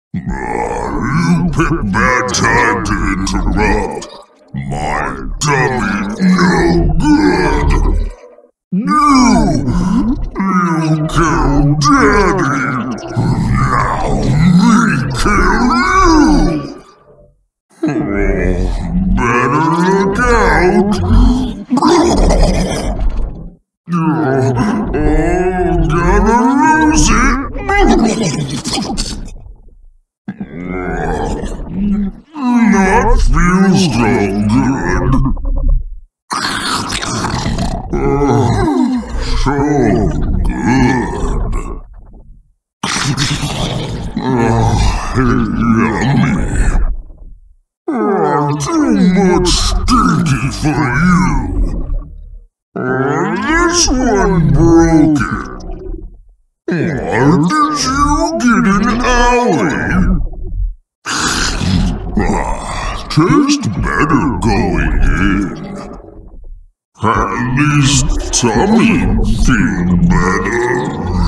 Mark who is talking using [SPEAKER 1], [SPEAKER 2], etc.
[SPEAKER 1] You picked bad time to interrupt. My dummy no good. You killed Daddy. Now me kill you. Better look out. You're all gonna lose it. That feels so good. So good. Yummy. Too much stinky for you. This one broke it. Did you get an owie? Tastes better going in. At least tummy feel better.